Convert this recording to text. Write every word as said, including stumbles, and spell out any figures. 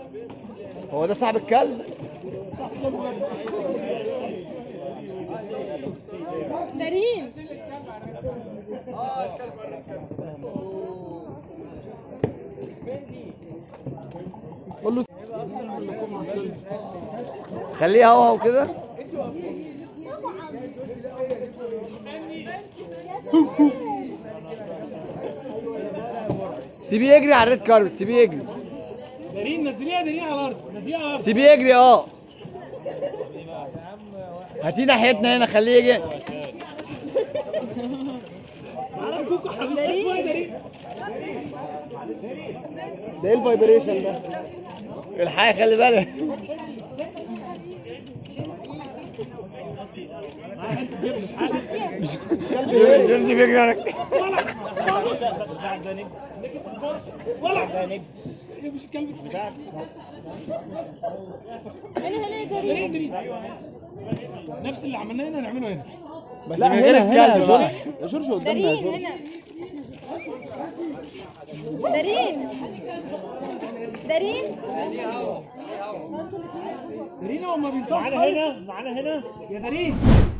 هو ده صاحب الكلب؟ دارين اه الكلب ورا الكلب. قول له خليه هوا وكده. سيبيه يجري على الريد كاربت، سيبيه يجري. دارين نزليها، دارين على الارض، نزليها على الارض. سيبيه يجري. اه هاتيه ناحيتنا هنا، خليه يجي. على كوكو حبيبتي اسمها دارين. ده ايه الفايبريشن ده؟ الحقيقة خلي بالك. جورجي بيجري وراك. ولا ده نجم مش الكلب بتاعك. هلا هلا يا دارين دارين. دارين نفس اللي عملناه هنا نعمله هنا. بس من غير الكلب بقى. يا جورج قدامنا يا دارين جورج. هنا. دارين دارين دارين هو ما بينطقش معانا هنا، معانا هنا يا دارين.